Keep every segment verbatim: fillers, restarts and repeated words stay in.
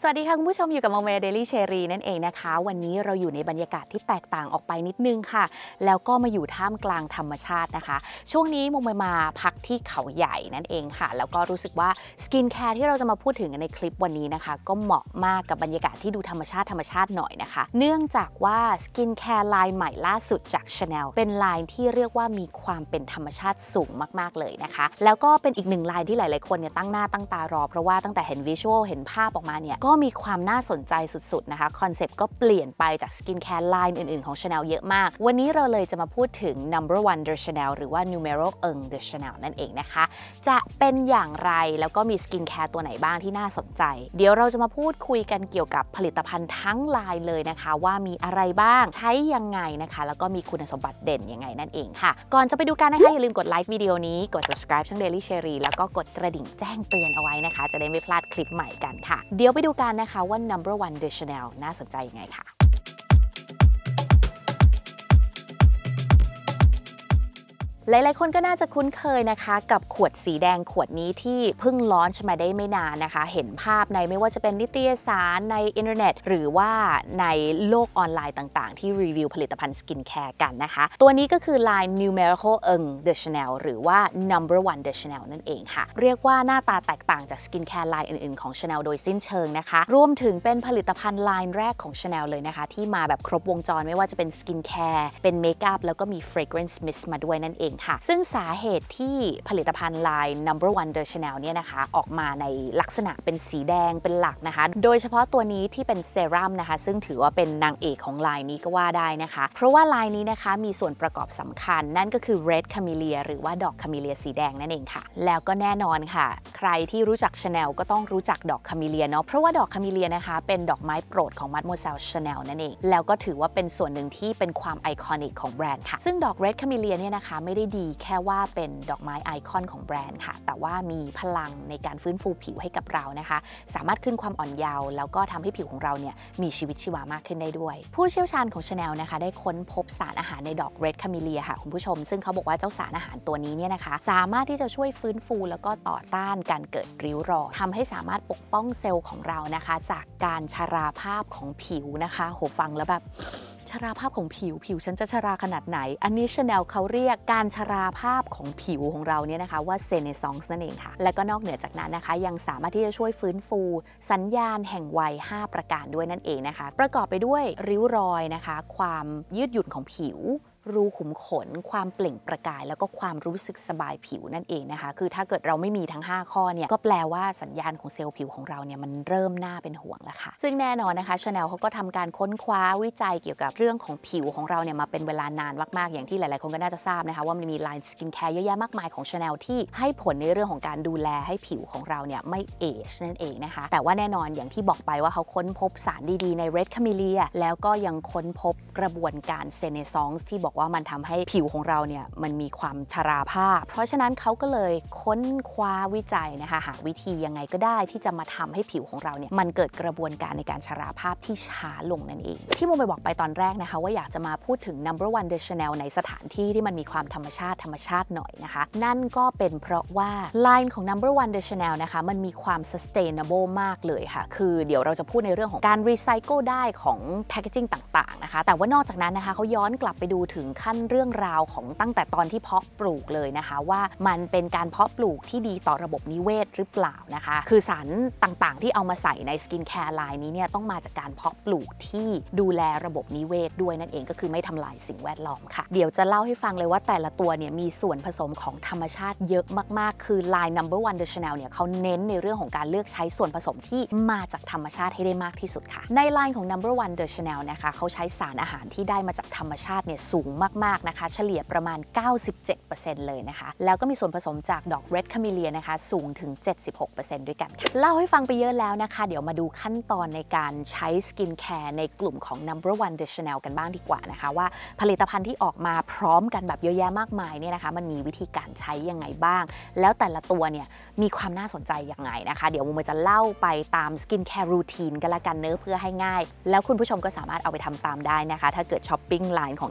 วัสดีค่ะคุณผู้ชมอยู่กับโมเมเดลี่เชอรีนั่นเองนะคะวันนี้เราอยู่ในบรรยากาศที่แตกต่างออกไปนิดนึงค่ะแล้วก็มาอยู่ท่ามกลางธรรมชาตินะคะช่วงนี้โมเมมาพักที่เขาใหญ่นั่นเองค่ะแล้วก็รู้สึกว่าสกินแคร์ที่เราจะมาพูดถึงในคลิปวันนี้นะคะก็เหมาะมากกับบรรยากาศที่ดูธรรมชาติธรรมชาติหน่อยนะคะเนื่องจากว่าสกินแคร์ไลน์ใหม่ล่าสุดจาก Chanel เป็นไลน์ที่เรียกว่ามีความเป็นธรรมชาติสูงมากๆเลยนะคะแล้วก็เป็นอีกหนึ่งไลน์ที่หลายๆคนเนี่ยตั้งหน้าตั้งตารอเพราะว่าตั้งแต่เห็นวิชวลเห็นภาพออกมาเนี่ยก็มีความน่าสนใจสุดๆนะคะคอนเซปต์ก็เปลี่ยนไปจากสกินแคร์ไลน์อื่นๆของ Chanel เยอะมากวันนี้เราเลยจะมาพูดถึง number one de Chanel หรือว่า numero un de Chanel นั่นเองนะคะจะเป็นอย่างไรแล้วก็มีสกินแคร์ตัวไหนบ้างที่น่าสนใจเดี๋ยวเราจะมาพูดคุยกันเกี่ยวกับผลิตภัณฑ์ทั้งไลน์เลยนะคะว่ามีอะไรบ้างใช้ยังไงนะคะแล้วก็มีคุณสมบัติเด่นยังไงนั่นเองค่ะก่อนจะไปดูกันนะคะอย่าลืมกดไลค์วิดีโอนี้กด subscribe ช่อง Daily Cherry แล้วก็กดกระดิ่งแจ้งเตือนเอาไว้นะคะจะได้ไม่พลาดคลิปใหม่กันค่ะเดี๋ยวไปดูกันนะคะว่า number one de Chanel น่าสนใจยังไงค่ะหลายๆคนก็น่าจะคุ้นเคยนะคะกับขวดสีแดงขวดนี้ที่เพิ่งลอนช์มาได้ไม่นานนะคะเห็นภาพในไม่ว่าจะเป็นนิตยสารในอินเทอร์เน็ตหรือว่าในโลกออนไลน์ต่างๆที่รีวิวผลิตภัณฑ์สกินแคร์กันนะคะตัวนี้ก็คือไลน์ numero un de Chanel หรือว่า number one de Chanel นั่นเองค่ะเรียกว่าหน้าตาแตกต่างจากสกินแคร์ไลน์อื่นๆของ Chanel โดยสิ้นเชิงนะคะรวมถึงเป็นผลิตภัณฑ์ไลน์แรกของ Chanel เลยนะคะที่มาแบบครบวงจรไม่ว่าจะเป็นสกินแคร์เป็นเมคอัพแล้วก็มี fragrance mist มาด้วยนั่นเองค่ะซึ่งสาเหตุที่ผลิตภัณฑ์ไลน์ number one de Chanel เนี่ยนะคะออกมาในลักษณะเป็นสีแดงเป็นหลักนะคะโดยเฉพาะตัวนี้ที่เป็นเซรั่มนะคะซึ่งถือว่าเป็นนางเอกของไลน์นี้ก็ว่าได้นะคะเพราะว่าไลน์นี้นะคะมีส่วนประกอบสำคัญนั่นก็คือ red camellia หรือว่าดอกคาเมเลียสีแดงนั่นเองค่ะแล้วก็แน่นอนค่ะใครที่รู้จัก Chanel ก็ต้องรู้จักดอกคาเมเลียเนาะเพราะว่าดอกคาเมเลียนะคะเป็นดอกไม้โปรดของ Mademoiselle Chanel นั่นเองแล้วก็ถือว่าเป็นส่วนหนึ่งที่เป็นความไอคอนิกของแบรนด์ค่ะซึ่งดอก red camellia เนี่ยนะคะไม่ได้ดีแค่ว่าเป็นดอกไม้ไอคอนของแบรนด์ค่ะแต่ว่ามีพลังในการฟื้นฟูผิวให้กับเรานะคะสามารถขึ้นความอ่อนเยาว์แล้วก็ทำให้ผิวของเราเนี่ยมีชีวิตชีวามากขึ้นได้ด้วยผู้เชี่ยวชาญของ Chanel นะคะได้ค้นพบสารอาหารในดอก red camellia ค่ะคุณผู้ชมซึ่งเขาบอกว่าเจ้าสารอาหารตัวนี้เนี่ยนะคะสามารถที่จะช่วยฟื้นฟูแล้วก็ต่อต้านการเกิดริ้วรอยทำให้สามารถปกป้องเซลล์ของเรานะคะจากการชราภาพของผิวนะคะโหฟังแล้วแบบชราภาพของผิวผิวฉันจะชราขนาดไหนอันนี้ Chanel เขาเรียกการชราภาพของผิวของเราเนี่ยนะคะว่าเซเนซองส์นั่นเองค่ะและก็นอกเหนือจากนั้นนะคะยังสามารถที่จะช่วยฟื้นฟูสัญญาณแห่งวัยห้าประการด้วยนั่นเองนะคะประกอบไปด้วยริ้วรอยนะคะความยืดหยุ่นของผิวรูขุมขนความเปล่งประกายแล้วก็ความรู้สึกสบายผิวนั่นเองนะคะคือถ้าเกิดเราไม่มีทั้งห้าข้อเนี่ยก็แปลว่าสัญญาณของเซลล์ผิวของเราเนี่ยมันเริ่มน่าเป็นห่วงแล้วค่ะซึ่งแน่นอนนะคะ Chanel เขาก็ทำการค้นคว้าวิจัยเกี่ยวกับเรื่องของผิวของเราเนี่ยมาเป็นเวลานานมากๆอย่างที่หลายๆคนก็น่าจะทราบนะคะว่ามันมีไลน์สกินแคร์เยอะแยะมากมายของ Chanel ที่ให้ผลในเรื่องของการดูแลให้ผิวของเราเนี่ยไม่เอจนั่นเองนะคะแต่ว่าแน่นอนอย่างที่บอกไปว่าเขาค้นพบสารดีๆใน red camellia แล้วก็ยังค้นพบกระบวนการเซเนซองส์ที่บอกว่ามันทำให้ผิวของเราเนี่ยมันมีความชราภาพเพราะฉะนั้นเขาก็เลยค้นคว้าวิจัยนะคะหาวิธียังไงก็ได้ที่จะมาทำให้ผิวของเราเนี่ยมันเกิดกระบวนการในการชราภาพที่ช้าลงนั่นเองที่โมไปบอกไปตอนแรกนะคะว่าอยากจะมาพูดถึง number one de Chanel ในสถานที่ที่มันมีความธรรมชาติธรรมชาติหน่อยนะคะนั่นก็เป็นเพราะว่าไลน์ของ number one de Chanel นะคะมันมีความ sustainable มากเลยค่ะคือเดี๋ยวเราจะพูดในเรื่องของการรีไซเคิลได้ของ packaging ต่างๆนะคะแต่ว่านอกจากนั้นนะคะเขาย้อนกลับไปดูถึงขั้นเรื่องราวของตั้งแต่ตอนที่เพาะปลูกเลยนะคะว่ามันเป็นการเพาะปลูกที่ดีต่อระบบนิเวศหรือเปล่านะคะคือสารต่างๆที่เอามาใส่ในสกินแคร์ไลน์นี้เนี่ยต้องมาจากการเพาะปลูกที่ดูแลระบบนิเวศด้วยนั่นเองก็คือไม่ทำลายสิ่งแวดล้อมค่ะเดี๋ยวจะเล่าให้ฟังเลยว่าแต่ละตัวเนี่ยมีส่วนผสมของธรรมชาติเยอะมากๆคือไลน์ number one de Chanel เนี่ยเขาเน้นในเรื่องของการเลือกใช้ส่วนผสมที่มาจากธรรมชาติให้ได้มากที่สุดค่ะในไลน์ของ number one de Chanel นะคะเขาใช้สารอาหารที่ได้มาจากธรรมชาติเนี่ยสูงมากๆนะคะเฉลี่ยประมาณ เก้าสิบเจ็ดเปอร์เซ็นต์ เลยนะคะแล้วก็มีส่วนผสมจากดอก red camellia นะคะสูงถึง เจ็ดสิบหกเปอร์เซ็นต์ ด้วยกันค่ะเล่าให้ฟังไปเยอะแล้วนะคะเดี๋ยวมาดูขั้นตอนในการใช้สกินแคร์ในกลุ่มของ number one de Chanel กันบ้างดีกว่านะคะว่าผลิตภัณฑ์ที่ออกมาพร้อมกันแบบเยอะแยะมากมายเนี่ยนะคะมันมีวิธีการใช้ยังไงบ้างแล้วแต่ละตัวเนี่ยมีความน่าสนใจยังไงนะคะเดี๋ยวมุมจะเล่าไปตามสกินแคร์รูทีนกันละกันเนอะเพื่อให้ง่ายแล้วคุณผู้ชมก็สามารถเอาไปทำตามได้นะคะถ้าเกิดช้อปปิ้งไลน์ของ number one de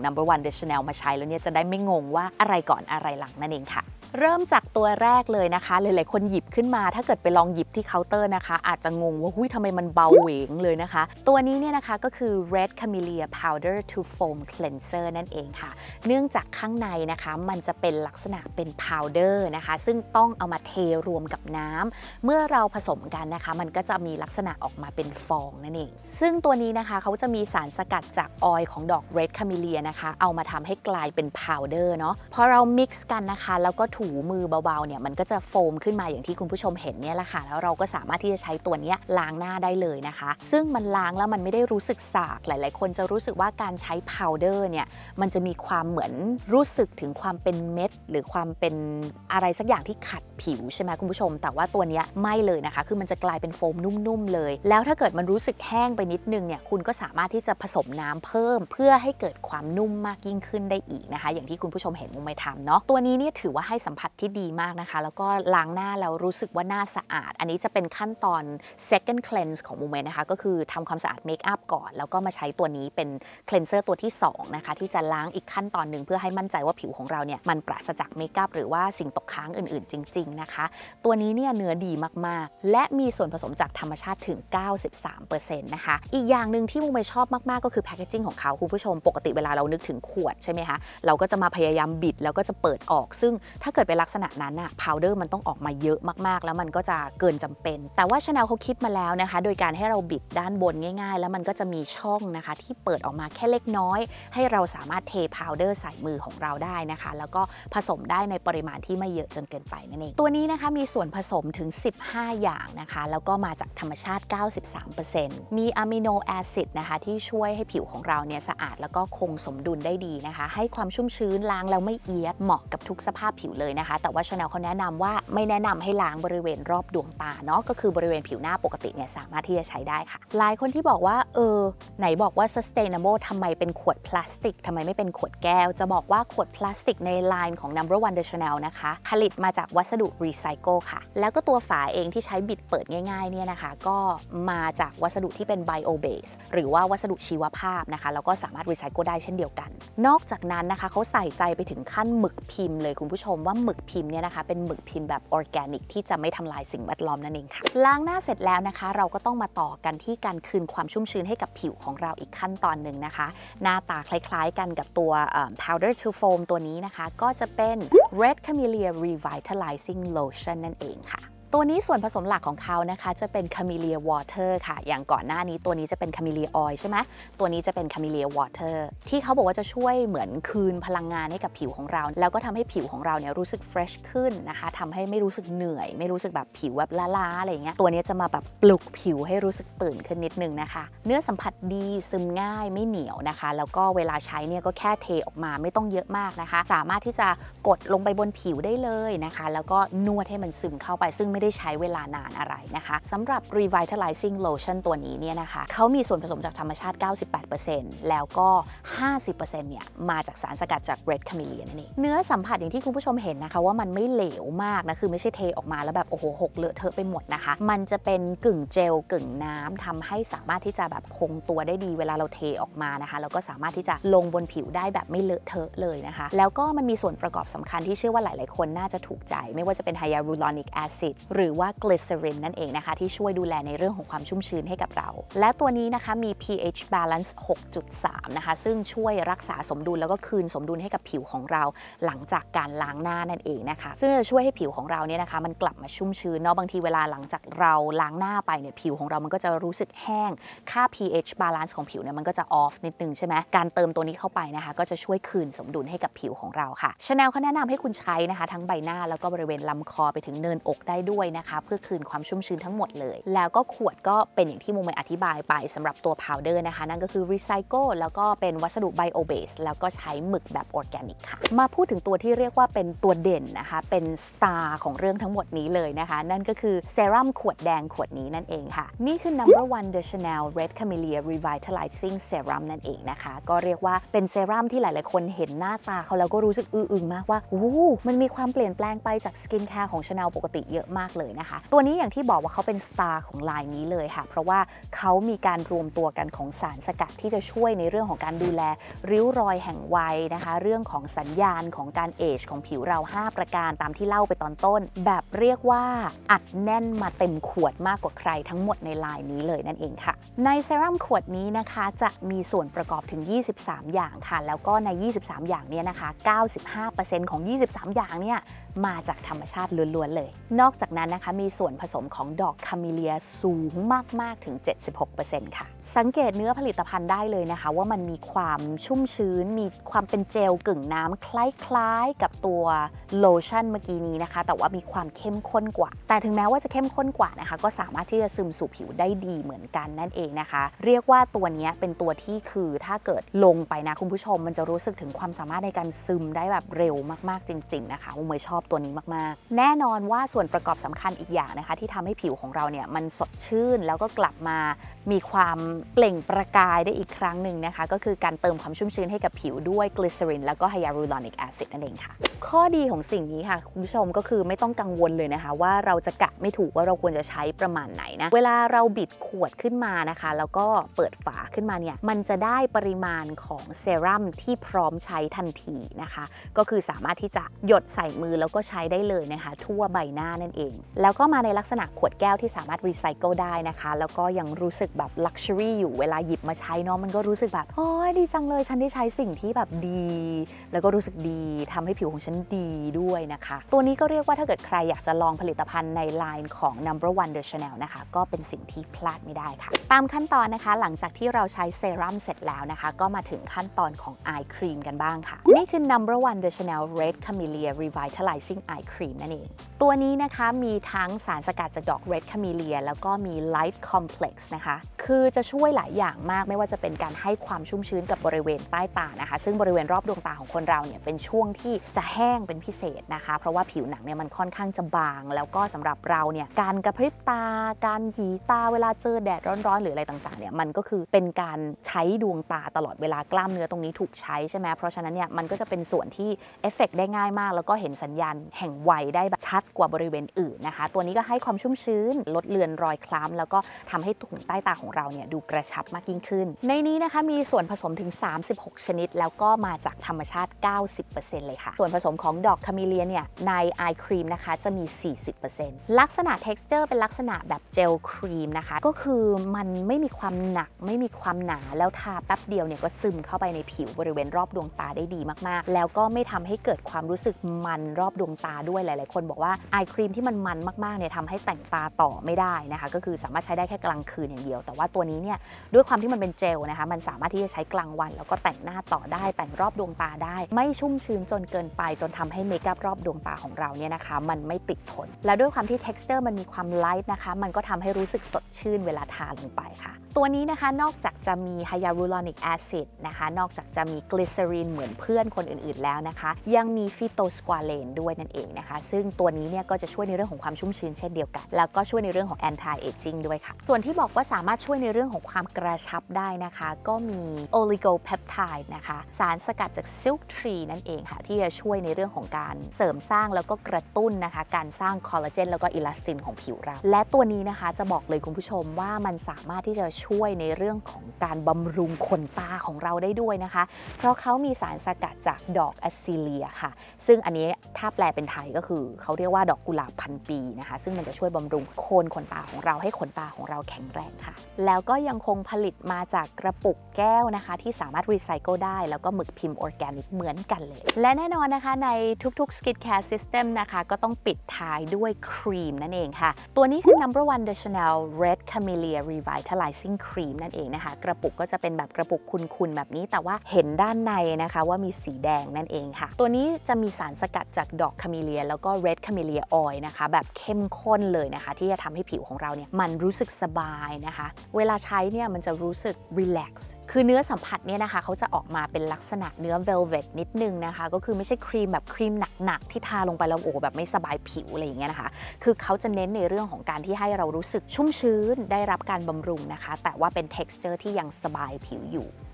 de Chanel มาใช้แล้วเนี่ยจะได้ไม่งงว่าอะไรก่อนอะไรหลังนั่นเองค่ะเริ่มจากตัวแรกเลยนะคะหลายๆคนหยิบขึ้นมาถ้าเกิดไปลองหยิบที่เคาน์เตอร์นะคะอาจจะงงว่าหุ้ยทำไมมันเบาเหวงเลยนะคะตัวนี้เนี่ยนะคะก็คือ Red Camellia Powder to Foam Cleanser นั่นเองค่ะเนื่องจากข้างในนะคะมันจะเป็นลักษณะเป็น powder นะคะซึ่งต้องเอามาเทรวมกับน้ำเมื่อเราผสมกันนะคะมันก็จะมีลักษณะออกมาเป็นฟองนั่นเองซึ่งตัวนี้นะคะเขาจะมีสารสกัดจากออยล์ของดอก Red Camellia นะคะเอามาทำให้กลายเป็น powder เนาะพอเรา mix กันนะคะแล้วก็ถูมือเบาๆเนี่ยมันก็จะโฟมขึ้นมาอย่างที่คุณผู้ชมเห็นเนี่ยแหละค่ะแล้วเราก็สามารถที่จะใช้ตัวนี้ล้างหน้าได้เลยนะคะซึ่งมันล้างแล้วมันไม่ได้รู้สึกสากหลายๆคนจะรู้สึกว่าการใช้ powder เนี่ยมันจะมีความเหมือนรู้สึกถึงความเป็นเม็ดหรือความเป็นอะไรสักอย่างที่ขัดผิวใช่ไหมคุณผู้ชมแต่ว่าตัวนี้ไม่เลยนะคะคือมันจะกลายเป็นโฟมนุ่มๆเลยแล้วถ้าเกิดมันรู้สึกแห้งไปนิดนึงเนี่ยคุณก็สามารถที่จะผสมน้ำเพิ่มเพื่อให้เกิดความนุ่มมากยิ่งขึ้นได้อีกนะคะอย่างที่คุณผู้ชมเห็นมุมไมทำเนาะตัวนี้เนี่ยถือว่าให้สัมผัสที่ดีมากนะคะแล้วก็ล้างหน้าแล้วรู้สึกว่าหน้าสะอาดอันนี้จะเป็นขั้นตอน second cleanse ของมุมไมนะคะก็คือทำความสะอาดเมคอัพก่อนแล้วก็มาใช้ตัวนี้เป็น cleanser ตัวที่สองนะคะที่จะล้างอีกขั้นตอนหนึ่งเพื่อให้มั่นใจว่าผิวของเราเนี่ยมันปราศจากเมคอัพหรือว่าสิ่งตกค้างอื่นๆจริงๆนะคะตัวนี้เนี่ยเนื้อดีมากๆและมีส่วนผสมจากธรรมชาติถึง เก้าสิบสามเปอร์เซ็นต์ นะคะอีกอย่างหนึ่งที่มุมไมชอบมากๆก็คือแพคเกจจิ้งของเขาคุณผู้ชมปกติเวลาเรานึกถึงขวดใช่ไหมคะเราก็จะมาพยายามบิดแล้วก็จะเปิดออกซึ่งถ้าเกิดเป็นลักษณะนั้นอะพาวเดอร์มันต้องออกมาเยอะมากๆแล้วมันก็จะเกินจำเป็นแต่ว่า Chanel เขาคิดมาแล้วนะคะโดยการให้เราบิดด้านบนง่ายๆแล้วมันก็จะมีช่องนะคะที่เปิดออกมาแค่เล็กน้อยให้เราสามารถเทพาวเดอร์ใส่มือของเราได้นะคะแล้วก็ผสมได้ในปริมาณที่ไม่เยอะจนเกินไปนั่นเองตัวนี้นะคะมีส่วนผสมถึงสิบห้าอย่างนะคะแล้วก็มาจากธรรมชาติ เก้าสิบสามเปอร์เซ็นต์ มีอะมิโนแอซิดนะคะที่ช่วยให้ผิวของเราเนี่ยสะอาดแล้วก็คงสมดุลได้ดีนะคะให้ความชุ่มชื้นล้างแล้วไม่เอียดเหมาะกับทุกสภาพผิวเลยนะคะแต่ว่า Chanel เขาแนะนำว่าไม่แนะนำให้ล้างบริเวณรอบดวงตาเนาะก็คือบริเวณผิวหน้าปกติเนี่ยสามารถที่จะใช้ได้ค่ะหลายคนที่บอกว่าเออไหนบอกว่า sustainable ทำไมเป็นขวดพลาสติกทำไมไม่เป็นขวดแก้วจะบอกว่าขวดพลาสติกในไลน์ของ number one de Chanel นะคะผลิตมาจากวัสดุรีไซเคิลค่ะแล้วก็ตัวฝาเองที่ใช้บิดเปิดง่ายๆเนี่ยนะคะก็มาจากวัสดุที่เป็น bio base หรือว่าวัสดุชีวภาพนะคะแล้วก็สามารถรีไซเคิลได้เช่นเดียวกันนอกจากนั้นนะคะเขาใส่ใจไปถึงขั้นหมึกพิมพ์เลยคุณผู้ชมว่าหมึกพิมพ์เนี่ยนะคะเป็นหมึกพิมพ์แบบออร์แกนิกที่จะไม่ทำลายสิ่งแวดล้อมนั่นเองค่ะล้างหน้าเสร็จแล้วนะคะเราก็ต้องมาต่อกันที่การคืนความชุ่มชื้นให้กับผิวของเราอีกขั้นตอนหนึ่งนะคะหน้าตาคล้ายๆกันกับตัว powder to foam ตัวนี้นะคะก็จะเป็น Red Camellia Revitalizing Lotion นั่นเองค่ะตัวนี้ส่วนผสมหลักของเขานะคะจะเป็น Camellia Water ค่ะอย่างก่อนหน้านี้ตัวนี้จะเป็น Camellia Oil ใช่ไหมตัวนี้จะเป็น Camellia Water ที่เขาบอกว่าจะช่วยเหมือนคืนพลังงานให้กับผิวของเราแล้วก็ทำให้ผิวของเราเนี่ยรู้สึก fresh ขึ้นนะคะทำให้ไม่รู้สึกเหนื่อยไม่รู้สึกแบบผิวแบบล้าๆอะไรเงี้ยตัวนี้จะมาแบบปลุกผิวให้รู้สึกตื่นขึ้นนิดนึงนะคะเนื้อสัมผัสดีซึมง่ายไม่เหนียวนะคะแล้วก็เวลาใช้เนี่ยก็แค่เทออกมาไม่ต้องเยอะมากนะคะสามารถที่จะกดลงไปบนผิวได้เลยนะคะแล้วก็นวดให้มันซึมเข้าไปซึ่งไม่ได้ใช้เวลานานอะไรนะคะสำหรับ Revitalizing Lotion ตัวนี้เนี่ยนะคะเขามีส่วนผสมจากธรรมชาติ เก้าสิบแปดเปอร์เซ็นต์ แล้วก็ ห้าสิบเปอร์เซ็นต์ เนี่ยมาจากสารสกัดจาก Red Camellia นั่นเองเนื้อสัมผัสอย่างที่คุณผู้ชมเห็นนะคะว่ามันไม่เหลวมากนะคือไม่ใช่เทออกมาแล้วแบบโอ้โหหกเลอะเทอะไปหมดนะคะมันจะเป็นกึ่งเจลกึ่งน้ำทำให้สามารถที่จะแบบคงตัวได้ดีเวลาเราเทออกมานะคะแล้วก็สามารถที่จะลงบนผิวได้แบบไม่เลอะเทอะเลยนะคะแล้วก็มันมีส่วนประกอบสำคัญที่เชื่อว่าหลายๆคนน่าจะถูกใจไม่ว่าจะเป็น Hyaluronic Acid หรือว่า Glycerin นั่นเองนะคะที่ช่วยดูแลในเรื่องของความชุ่มชื้นให้กับเราและตัวนี้นะคะมี pH balance หกจุดสาม นะคะซึ่งช่วยรักษาสมดุลแล้วก็คืนสมดุลให้กับผิวของเราหลังจากการล้างหน้านั่นเองนะคะซึ่งจะช่วยให้ผิวของเราเนี่ยนะคะมันกลับมาชุ่มชื้นเนาะบางทีเวลาหลังจากเราล้างหน้าไปเนี่ยผิวของเรามันก็จะรู้สึกแห้งค่า pH balance ของผิวเนี่ยมันก็จะ off นิดนึงใช่ไหมการเติมตัวนี้เข้าไปนะคะก็จะช่วยคืนสมดุลให้กับผิวของเราค่ะ Chanel เขาแนะนำให้คุณใช้นะคะทั้งใบหน้าแล้วก็บริเวณลำคอไปถึงเนินอกได้ด้วยนะคะเพื่อคืนความชุ่มชื้นทั้งหมดเลยแล้วก็ขวดก็เป็นอย่างที่มุมอธิบายไปสำหรับตัว powder นะคะนั่นก็คือ recycle แล้วก็เป็นวัสดุ bio base แล้วก็ใช้หมึกแบบออร์แกนิกค่ะมาพูดถึงตัวที่เรียกว่าเป็นตัวเด่นนะคะเป็นสตาร์ของเรื่องทั้งหมดนี้เลยนะคะนั่นก็คือเซรั่มขวดแดงขวดนี้นั่นเองค่ะนี่คือ number one de Chanel Red Camellia Revitalizing Serum นั่นเองนะคะก็เรียกว่าเป็นเซรั่มที่หลายๆคนเห็นหน้าตาเขาแล้วก็รู้สึกอื้ออึงมากว่าโอ้มันมีความเปลี่ยนแปลงไปจากสกินแคร์ของ Chanel ปกติเยอะมากากๆเลยนะคะตัวนี้อย่างที่บอกว่าเขาเป็นสตาร์ของไลน์นี้เลยค่ะเพราะว่าเขามีการรวมตัวกันของสารสกัดที่จะช่วยในเรื่องของการดูแลริ้วรอยแห่งวัยนะคะเรื่องของสัญญาณของการเอจของผิวเราห้าประการตามที่เล่าไปตอนต้นแบบเรียกว่าอัดแน่นมาเต็มขวดมากกว่าใครทั้งหมดในไลน์นี้เลยนั่นเองค่ะในเซรั่มขวดนี้นะคะจะมีส่วนประกอบถึงยี่สิบสามอย่างค่ะแล้วก็ในยี่สิบสามอย่างนี้นะคะ เก้าสิบห้าเปอร์เซ็นต์ ของยี่สิบสามอย่างเนี่ยมาจากธรรมชาติล้วนๆเลยนอกจากนั้นนะคะมีส่วนผสมของดอกคาเมเลียสูงมากๆถึง เจ็ดสิบหกเปอร์เซ็นต์ ค่ะสังเกตเนื้อผลิตภัณฑ์ได้เลยนะคะว่ามันมีความชุ่มชื้นมีความเป็นเจลกึ่งน้ำคล้ายๆกับตัวโลชั่นเมื่อกี้นี้นะคะแต่ว่ามีความเข้มข้นกว่าแต่ถึงแม้ว่าจะเข้มข้นกว่านะคะก็สามารถที่จะซึมสู่ผิวได้ดีเหมือนกันนั่นเองนะคะเรียกว่าตัวนี้เป็นตัวที่คือถ้าเกิดลงไปนะคุณผู้ชมมันจะรู้สึกถึงความสามารถในการซึมได้แบบเร็วมากๆจริงๆนะคะมุ้ยชอบตัวนี้มากๆแน่นอนว่าส่วนประกอบสำคัญอีกอย่างนะคะที่ทำให้ผิวของเราเนี่ยมันสดชื่นแล้วก็กลับมามีความเปล่งประกายได้อีกครั้งหนึ่งนะคะก็คือการเติมความชุ่มชื้นให้กับผิวด้วยกลีเซอรินแล้วก็ไฮยาลูรอนิกแอซิดนั่นเองค่ะข้อดีของสิ่งนี้ค่ะคุณผู้ชมก็คือไม่ต้องกังวลเลยนะคะว่าเราจะกะไม่ถูกว่าเราควรจะใช้ประมาณไหนนะเวลาเราบิดขวดขึ้นมานะคะแล้วก็เปิดฝาขึ้นมาเนี่ยมันจะได้ปริมาณของเซรั่มที่พร้อมใช้ทันทีนะคะก็คือสามารถที่จะหยดใส่มือแล้วก็ใช้ได้เลยนะคะทั่วใบหน้านั่นเองแล้วก็มาในลักษณะขวดแก้วที่สามารถรีไซเคิลได้นะคะแล้วก็ยังรู้สึกแบบลักชัวรี่อยู่เวลาหยิบมาใช้เนาะมันก็รู้สึกแบบโอ้ยดีจังเลยฉันได้ใช้สิ่งที่แบบดีแล้วก็รู้สึกดีทำให้ผิวของฉันดีด้วยนะคะตัวนี้ก็เรียกว่าถ้าเกิดใครอยากจะลองผลิตภัณฑ์ในไลน์ของ Number One The Chanel นะคะก็เป็นสิ่งที่พลาดไม่ได้ค่ะตามขั้นตอนนะคะหลังจากที่เราใช้เซรั่มเสร็จแล้วนะคะก็มาถึงขั้นตอนของ Eye Cream กันบ้างค่ะนี่คือ Number One The Chanel Red Camellia Revitalizing Eye Cream นั่นเองตัวนี้นะคะมีทั้งสารสกัดจากดอก Red Camellia แล้วก็มี Light Complex นะคะคือจะช่วยหลายอย่างมากไม่ว่าจะเป็นการให้ความชุ่มชื้นกับบริเวณใต้ตานะคะซึ่งบริเวณรอบดวงตาของคนเราเนี่ยเป็นช่วงที่จะแห้งเป็นพิเศษนะคะเพราะว่าผิวหนังเนี่ยมันค่อนข้างจะบางแล้วก็สำหรับเราเนี่ยการกระพริบตาการหยีตาเวลาเจอแดดร้อนๆหรืออะไรต่างๆเนี่ยมันก็คือเป็นการใช้ดวงตาตลอดเวลากล้ามเนื้อตรงนี้ถูกใช้ใช่ไหมเพราะฉะนั้นเนี่ยมันก็จะเป็นส่วนที่เอฟเฟกต์ได้ง่ายมากแล้วก็เห็นสัญญาณแห่งวัยได้แบบชัดกว่าบริเวณอื่นนะคะตัวนี้ก็ให้ความชุ่มชื้นลดเลือนรอยคล้ำแล้วก็ทำให้ถุงใต้ตาของเราเนี่ยดูกระชับมากยิ่งขึ้นในนี้นะคะมีส่วนผสมถึงสามสิบหกชนิดแล้วก็มาจากธรรมชาติ เก้าสิบเปอร์เซ็นต์ เลยค่ะส่วนผสมของดอกคาเมเลียเนี่ยใน Eye Cream นะคะจะมี สี่สิบเปอร์เซ็นต์ ลักษณะ texture เป็นลักษณะแบบเจลครีมนะคะก็คือมันไม่มีความหนักไม่มีความหนาแล้วทาแป๊บเดียวเนี่ยก็ซึมเข้าไปในผิวบริเวณรอบดวงตาได้ดีมากๆแล้วก็ไม่ทำให้เกิดความรู้สึกมันรอบดวงตาด้วยหลายๆคนบอกว่า Eye Cream ที่มันมันมากๆเนี่ยทำให้แต่งตาต่อไม่ได้นะคะก็คือสามารถใช้ได้แค่กลางคืนอย่างเดียวแต่ว่าตัวนี้เนี่ยด้วยความที่มันเป็นเจลนะคะมันสามารถที่จะใช้กลางวันแล้วก็แต่งหน้าต่อได้แต่งรอบดวงตาได้ไม่ชุ่มชื้นจนเกินไปจนทำให้เมคอัพรอบดวงตาของเราเนี่ยนะคะมันไม่ติดทนแล้วด้วยความที่ texture มันมีความไลท์นะคะมันก็ทำให้รู้สึกสดชื่นเวลาทาลงไปค่ะตัวนี้นะคะนอกจากจะมีไฮยาลูรอนิกแอซิดนะคะนอกจากจะมีกลีเซอรินเหมือนเพื่อนคนอื่นๆแล้วนะคะยังมีฟิโตสควาเลนด้วยนั่นเองนะคะซึ่งตัวนี้เนี่ยก็จะช่วยในเรื่องของความชุ่มชื้นเช่นเดียวกันแล้วก็ช่วยในเรื่องของ anti aging ด้วยค่ะส่วนที่บอกว่าสามารถช่วยในเรื่องของความกระชับได้นะคะก็มีโอลิโกเพปไทด์นะคะสารสกัดจากซิลค์ทรีนั่นเองค่ะที่จะช่วยในเรื่องของการเสริมสร้างแล้วก็กระตุ้นนะคะการสร้างคอลลาเจนแล้วก็อิลาสตินของผิวเราและตัวนี้นะคะจะบอกเลยคุณผู้ชมว่ามันสามารถที่จะช่วยในเรื่องของการบำรุงขนตาของเราได้ด้วยนะคะเพราะเขามีสารสกัดจากดอกแอสซิเลียค่ะซึ่งอันนี้ถ้าแปลเป็นไทยก็คือเขาเรียกว่าดอกกุหลาบพันปีนะคะซึ่งมันจะช่วยบำรุงโคนขนตาของเราให้ขนตาของเราแข็งแรงค่ะแล้วก็ยังคงผลิตมาจากกระปุกแก้วนะคะที่สามารถรีไซเคิลได้แล้วก็หมึกพิมพ์ออร์แกนิกเหมือนกันเลยและแน่นอนนะคะในทุกๆ Skin Care System นะคะก็ต้องปิดท้ายด้วยครีมนั่นเองค่ะตัวนี้คือ Number One The Chanel Red Camellia Revitalizing Cream นั่นเองนะคะกระปุกก็จะเป็นแบบกระปุกคุนๆแบบนี้แต่ว่าเห็นด้านในนะคะว่ามีสีแดงนั่นเองค่ะตัวนี้จะมีสารสกัดจากดอกคาเมเลียแล้วก็ Red Camellia Oil นะคะแบบเข้มข้นเลยนะคะที่จะทำให้ผิวของเราเนี่ยมันรู้สึกสบายนะคะเวลาใช้เนี่ยมันจะรู้สึก relax คือเนื้อสัมผัสเนี่ยนะคะเขาจะออกมาเป็นลักษณะเนื้อ velvet นิดนึงนะคะก็คือไม่ใช่ครีมแบบครีมหนักๆที่ทาลงไปแล้วโอ้แบบไม่สบายผิวอะไรอย่างเงี้ยนะคะคือเขาจะเน้นในเรื่องของการที่ให้เรารู้สึกชุ่มชื้นได้รับการบำรุงนะคะแต่ว่าเป็น texture ที่ยังสบายผิวอยู่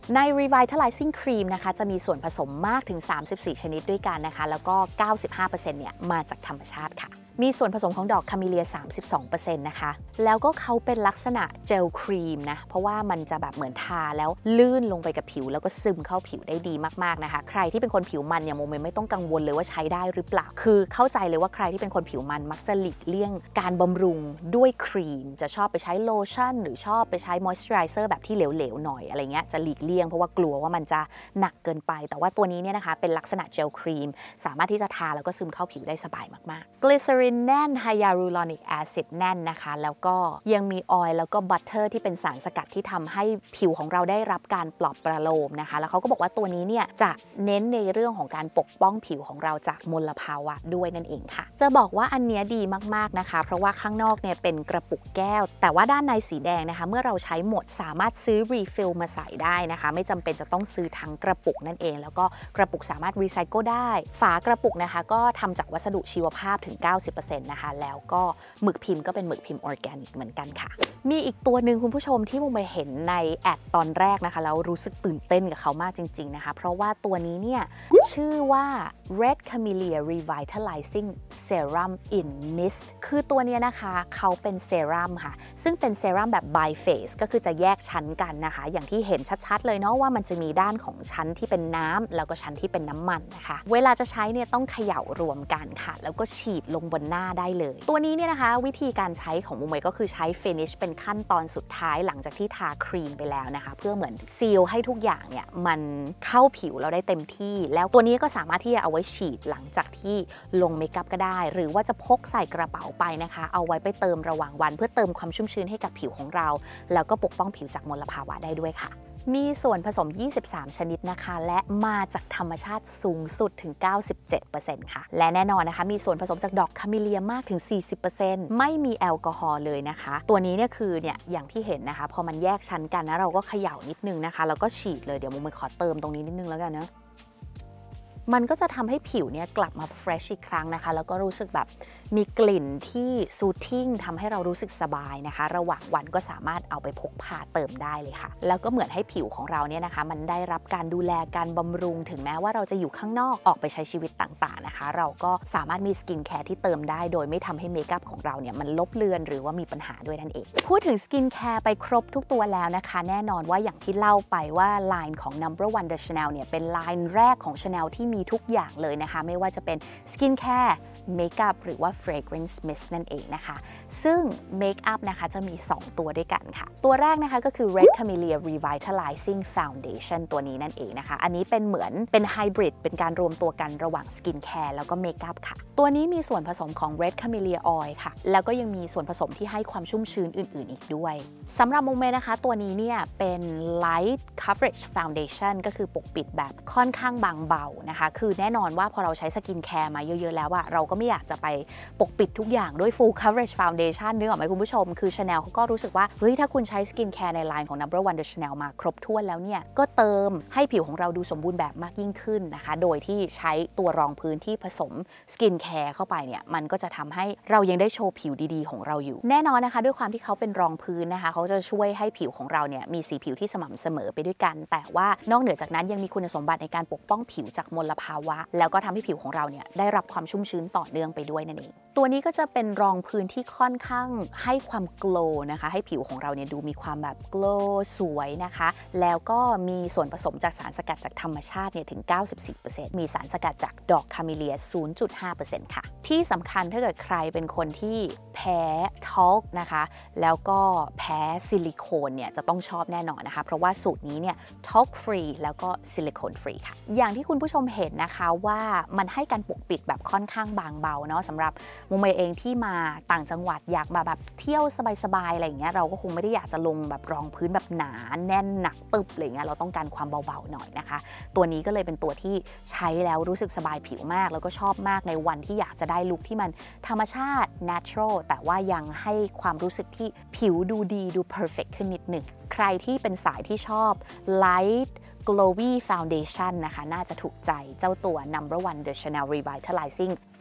ใน Revitalizing Cream นะคะจะมีส่วนผสมมากถึงสามสิบสี่ชนิดด้วยกันนะคะแล้วก็ เก้าสิบห้าเปอร์เซ็นต์ เนี่ยมาจากธรรมชาติค่ะมีส่วนผสมของดอกคาเมเลีย สามสิบสองเปอร์เซ็นต์ นะคะแล้วก็เขาเป็นลักษณะเจลครีมนะเพราะว่ามันจะแบบเหมือนทาแล้วลื่นลงไปกับผิวแล้วก็ซึมเข้าผิวได้ดีมากๆนะคะใครที่เป็นคนผิวมันเนี่ยโมเมไม่ต้องกังวลเลยว่าใช้ได้หรือเปล่าคือเข้าใจเลยว่าใครที่เป็นคนผิวมันมักจะหลีกเลี่ยงการบำรุงด้วยครีมจะชอบไปใช้โลชั่นหรือชอบไปใช้มอยส์เจอไรเซอร์แบบที่เหลวๆหน่อยอะไรเงี้ยจะหลีกเลี่ยงเพราะว่ากลัวว่ามันจะหนักเกินไปแต่ว่าตัวนี้เนี่ยนะคะเป็นลักษณะเจลครีมสามารถที่จะทาแล้วก็ซึมเข้าผิวได้สบายมากๆกลิเซอรินแน่นไฮยาลูรอนิกแอซิดแน่นนะคะแล้วก็ยังมีออยล์แล้วก็บัตเตอร์ที่เป็นสารสกัดที่ทำให้ผิวของเราได้รับการปลอบประโลมนะคะแล้วเขาก็บอกว่าตัวนี้เนี่ยจะเน้นในเรื่องของการปกป้องผิวของเราจากมลภาวะด้วยนั่นเองค่ะจะบอกว่าอันนี้ดีมากๆนะคะเพราะว่าข้างนอกเนี่ยเป็นกระปุกแก้วแต่ว่าด้านในสีแดงนะคะเมื่อเราใช้หมดสามารถซื้อรีฟิลมาใส่ได้นะคะไม่จำเป็นจะต้องซื้อทั้งกระปุกนั่นเองแล้วก็กระปุกสามารถรีไซเคิลได้ฝากระปุกนะคะก็ทำจากวัสดุชีวภาพถึง เก้าสิบเปอร์เซ็นต์ นะคะแล้วก็หมึกพิมพ์ก็เป็นหมึกพิมพ์ออร์แกนิกเหมือนกันค่ะมีอีกตัวหนึ่งคุณผู้ชมที่โมไปเห็นในแอดตอนแรกนะคะแล้วรู้สึกตื่นเต้นกับเขามากจริงๆนะคะเพราะว่าตัวนี้เนี่ยชื่อว่า Red Camellia Revitalizing Serum in Mist คือตัวนี้นะคะเขาเป็นเซรั่มค่ะซึ่งเป็นเซรั่มแบบ by phase ก็คือจะแยกชั้นกันนะคะอย่างที่เห็นชัดๆเลยเนาะว่ามันจะมีด้านของชั้นที่เป็นน้ำแล้วก็ชั้นที่เป็นน้ำมันนะคะเวลาจะใช้เนี่ยต้องเขย่ารวมกันค่ะแล้วก็ฉีดลงบนหน้าได้เลยตัวนี้เนี่ยนะคะวิธีการใช้ของมุมเมย์ก็คือใช้ finish เป็นขั้นตอนสุดท้ายหลังจากที่ทาครีมไปแล้วนะคะเพื่อเหมือนซีลให้ทุกอย่างเนี่ยมันเข้าผิวเราได้เต็มที่แล้วตัวนี้ก็สามารถที่จะเอาไว้ฉีดหลังจากที่ลงเมคอัพก็ได้หรือว่าจะพกใส่กระเป๋าไปนะคะเอาไว้ไปเติมระหว่างวันเพื่อเติมความชุ่มชื้นให้กับผิวของเราแล้วก็ปกป้องผิวจากมลภาวะได้ด้วยค่ะมีส่วนผสมยี่สิบสามชนิดนะคะและมาจากธรรมชาติสูงสุดถึง เก้าสิบเจ็ดเปอร์เซ็นต์ ค่ะและแน่นอนนะคะมีส่วนผสมจากดอกคาเมเลียมากถึง สี่สิบเปอร์เซ็นต์ ไม่มีแอลกอฮอล์เลยนะคะตัวนี้เนี่ยคือเนี่ยอย่างที่เห็นนะคะพอมันแยกชั้นกันนะเราก็เขย่านิดนึงนะคะแล้วก็ฉีดเลยเดี๋ยวมุมมือขอเติมตรงนี้นิดนึงแล้วกันนะมันก็จะทำให้ผิวเนี่ยกลับมาเฟรชอีกครั้งนะคะแล้วก็รู้สึกแบบมีกลิ่นที่ซูทติ้งทำให้เรารู้สึกสบายนะคะระหว่างวันก็สามารถเอาไปพกพาเติมได้เลยค่ะแล้วก็เหมือนให้ผิวของเราเนี่ยนะคะมันได้รับการดูแลการบำรุงถึงแม้ว่าเราจะอยู่ข้างนอกออกไปใช้ชีวิตต่างๆนะคะเราก็สามารถมีสกินแคร์ที่เติมได้โดยไม่ทำให้เมคอัพของเราเนี่ยมันลบเลือนหรือว่ามีปัญหาด้วยนั่นเองพูดถึงสกินแคร์ไปครบทุกตัวแล้วนะคะแน่นอนว่าอย่างที่เล่าไปว่าไลน์ของ นัมเบอร์ วัน The Chanel เนี่ยเป็นไลน์แรกของ Chanel ที่มีทุกอย่างเลยนะคะไม่ว่าจะเป็นสกินแคร์เมคอัพหรือว่า fragrance mist นั่นเองนะคะซึ่งเมคอัพนะคะจะมี สอง ตัวด้วยกันค่ะตัวแรกนะคะก็คือ Red Camellia Revitalizing Foundation ตัวนี้นั่นเองนะคะอันนี้เป็นเหมือนเป็นไฮบริดเป็นการรวมตัวกันระหว่างสกินแคร์แล้วก็เมคอัพค่ะตัวนี้มีส่วนผสมของ Red Camellia Oil ค่ะแล้วก็ยังมีส่วนผสมที่ให้ความชุ่มชื้นอื่นๆอีกด้วยสำหรับโมเมนะคะตัวนี้เนี่ยเป็น Light Coverage Foundation ก็คือปกปิดแบบค่อนข้างบางเบานะคะคือแน่นอนว่าพอเราใช้สกินแคร์มาเยอะๆแล้วอะเราก็ไม่อยากจะไปปกปิดทุกอย่างด้วย full coverage foundation นึกออกไหมคุณผู้ชมคือ Chanel เขาก็รู้สึกว่าเฮ้ยถ้าคุณใช้สกินแคร์ในไลน์ของ นัมเบอร์ วัน The Chanel มาครบถ้วนแล้วเนี่ยก็เติมให้ผิวของเราดูสมบูรณ์แบบมากยิ่งขึ้นนะคะโดยที่ใช้ตัวรองพื้นที่ผสมสกินแคร์เข้าไปเนี่ยมันก็จะทำให้เรายังได้โชว์ผิวดีๆของเราอยู่แน่นอนนะคะด้วยความที่เขาเป็นรองพื้นนะคะเขาจะช่วยให้ผิวของเราเนี่ยมีสีผิวที่สม่ำเสมอไปด้วยกันแต่ว่านอกเหนือจากนั้นยังมีคุณสมบัติในการปกป้องผิวจากมลภาวะแล้วก็ทำให้ผิวของเราเนี่ยได้รับความชุ่มชื้นต่อเนื่องไปด้วยนั่นเองตัวนี้ก็จะเป็นรองพื้นที่ค่อนข้างให้ความโกลว์นะคะให้ผิวของเราเนี่ยดูมีความแบบโกลว์สวยนะคะแล้วก็มีส่วนผสมจากสารสกัดจากธรรมชาติเนี่ยถึง เก้าสิบสี่เปอร์เซ็นต์ มีสารสกัดจากดอกคาเมเลีย ศูนย์จุดห้าเปอร์เซ็นต์ ค่ะที่สำคัญถ้าเกิดใครเป็นคนที่แพ้ท็อกนะคะแล้วก็แพ้ซิลิโคนเนี่ยจะต้องชอบแน่นอนนะคะเพราะว่าสูตรนี้เนี่ยท็อกฟรีแล้วก็ซิลิโคนฟรีค่ะอย่างที่คุณผู้ชมเห็นนะคะว่ามันให้การปกปิดแบบค่อนข้างบางเบาเนาะสำหรับโมเมเองที่มาต่างจังหวัดอยากมาแบบเที่ยวสบายๆอะไรอย่างเงี้ยเราก็คงไม่ได้อยากจะลงแบบรองพื้นแบบหนาแน่นหนักตึบอะไรเงี้ยเราต้องการความเบาๆหน่อยนะคะตัวนี้ก็เลยเป็นตัวที่ใช้แล้วรู้สึกสบายผิวมากแล้วก็ชอบมากในวันที่อยากจะได้ลุคที่มันธรรมชาติ natural แต่ว่ายังให้ความรู้สึกที่ผิวดูดีดู perfect ขึ้นนิดหนึ่งใครที่เป็นสายที่ชอบ light glowy foundation นะคะน่าจะถูกใจเจ้าตัว นัมเบอร์ วัน The Chanel Revitalizing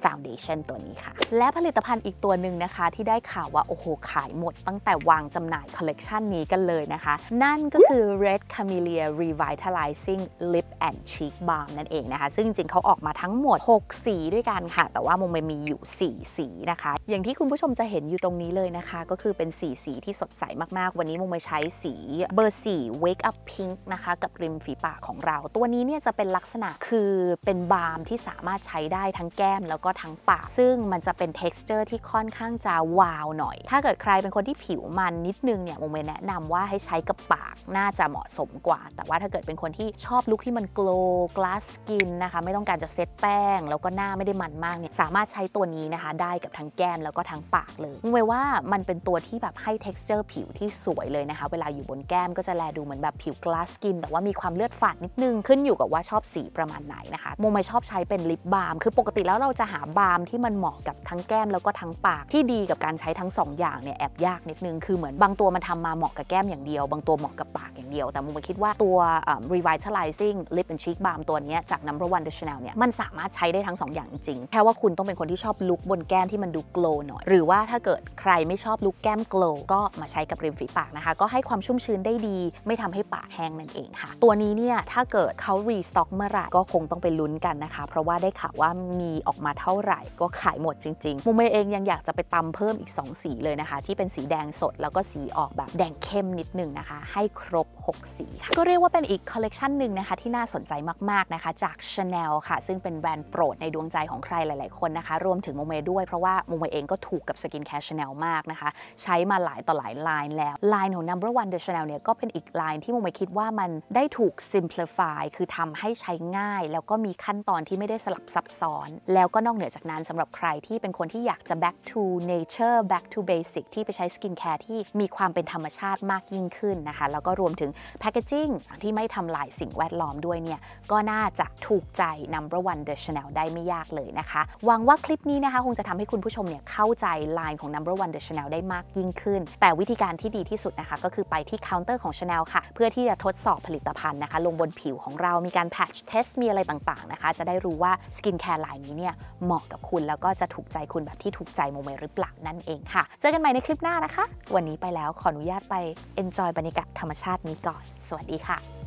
Foundation ตัวนี้ค่ะและผลิตภัณฑ์อีกตัวหนึ่งนะคะที่ได้ข่าวว่าโอ้โหขายหมดตั้งแต่วางจำหน่ายคอลเลกชันนี้กันเลยนะคะนั่นก็คือ Red Camellia Revitalizing Lip and Cheek Balm นั่นเองนะคะซึ่งจริงๆเขาออกมาทั้งหมดหกสีด้วยกันค่ะแต่ว่าโมเมมีอยู่สี่สีนะคะอย่างที่คุณผู้ชมจะเห็นอยู่ตรงนี้เลยนะคะก็คือเป็นสีสีที่สดใสมากๆวันนี้โมเมใช้สีเบอร์สี่ Wake Up Pink นะคะกับริมฝีปากของเราตัวนี้เนี่ยจะเป็นลักษณะคือเป็นบาล์มที่สามารถใช้ได้ทั้งแก้มแล้วก็ทั้งปากซึ่งมันจะเป็น texture ที่ค่อนข้างจะวาวหน่อยถ้าเกิดใครเป็นคนที่ผิวมันนิดนึงเนี่ยโมเมแนะนำว่าให้ใช้กับปากน่าจะเหมาะสมกว่าแต่ว่าถ้าเกิดเป็นคนที่ชอบลุคที่มัน glow glass skin นะคะไม่ต้องการจะเซตแป้งแล้วก็หน้าไม่ได้มันมากเนี่ยสามารถใช้ตัวนี้นะคะได้กับทั้งแก้มแล้วก็ทั้งปากเลยโมเมว่ามันเป็นตัวที่แบบให้ texture ผิวที่สวยเลยนะคะเวลาอยู่บนแก้มก็จะแลดูเหมือนแบบผิว glass skin แต่ว่ามีความเลือดฝาดนิดนึงขึ้นอยู่กับว่าชอบสีประมาณไหนนะคะโมไม่ชอบใช้เป็นลิปบาล์มคือปกติแล้วเราจะหาบาล์มที่มันเหมาะกับทั้งแก้มแล้วก็ทั้งปากที่ดีกับการใช้ทั้งสองอย่างเนี่ยแอบยากนิดนึงคือเหมือนบางตัวมันทำมาเหมาะกับแก้มอย่างเดียวบางตัวเหมาะกับปากอย่างเดียวแต่โมคิดว่าตัว Revitalizing Lip and Cheek Balm ตัวนี้จาก Number One The Chanel เนี่ยมันสามารถใช้ได้ทั้งสองอย่างจริงๆแค่ว่าคุณต้องเป็นคนที่ชอบลุคบนแก้มที่มันดู glow หน่อยหรือว่าถ้าเกิดใครไม่ชอบลุคแก้ม glow ก็มาใช้กับริมฝีปากนะคะก็ให้ความชุ่มชื้นได้ดีไม่ทำให้ปากแห้งนั่นเองค่ะตัวนี้เนี่ยถ้าเกิดเขา restock เมื่อไหร่ก็คงต้องไปลุ้นกันนะคะเพราะว่าได้ข่าวว่ามีออกมาเท่าไหร่ก็ขายหมดจริงๆโมเมเองยังอยากจะไปตำเพิ่มอีกสองสีเลยนะคะที่เป็นสีแดงสดแล้วก็สีออกแบบแดงเข้มนิดนึงนะคะให้ครบหกสีค่ะก็เรียกว่าเป็นอีกคอลเลกชันหนึ่งนะคะที่น่าสนใจมากๆนะคะจาก Chanel ค่ะซึ่งเป็นแบรนด์โปรดในดวงใจของใครหลายๆคนนะคะรวมถึงโมเมด้วยเพราะว่าโมเมเองก็ถูกกับสกินแคร์ Chanel มากนะคะใช้มาหลายต่อหลายไลน์แล้วไลน์ของ Number One The Chanel เนี่ยก็เป็นอีกไลน์ที่โมเมคิดว่ามันได้ถูก simplify คือทำให้ใช้ง่ายแล้วก็มีขั้นตอนที่ไม่ได้สลับซับซ้อนแล้วก็นอกเหนือจากนั้นสำหรับใครที่เป็นคนที่อยากจะ back to nature back to basic ที่ไปใช้สกินแคร์ที่มีความเป็นธรรมชาติมากยิ่งขึ้นนะคะแล้วก็รวมถึง packaging ที่ไม่ทำลายสิ่งแวดล้อมด้วยเนี่ยก็น่าจะถูกใจ Number One The Chanel ได้ไม่ยากเลยนะคะหวังว่าคลิปนี้นะคะคงจะทำให้คุณผู้ชมเนี่ยเข้าใจไลน์ของ Number One The Chanel ได้มากยิ่งขึ้นแต่วิธีการที่ดีที่สุดนะคะก็คือไปที่เคาน์เตอร์ของ Chanel ค่ะเพื่อที่จะทดสอบผลิตภัณฑ์นะคะลงบนผิวของเรามีการ patch test มีอะไรต่างๆนะคะจะได้รู้ว่าสกินแคร์ไลน์นี้เนี่ยเหมาะกับคุณแล้วก็จะถูกใจคุณแบบที่ถูกใจโมเมหรือเปล่านั่นเองค่ะเจอกันใหม่ในคลิปหน้านะคะวันนี้ไปแล้วขออนุญาตไป enjoy บรรยากาศธรรมชาตินี้ก่อนสวัสดีค่ะ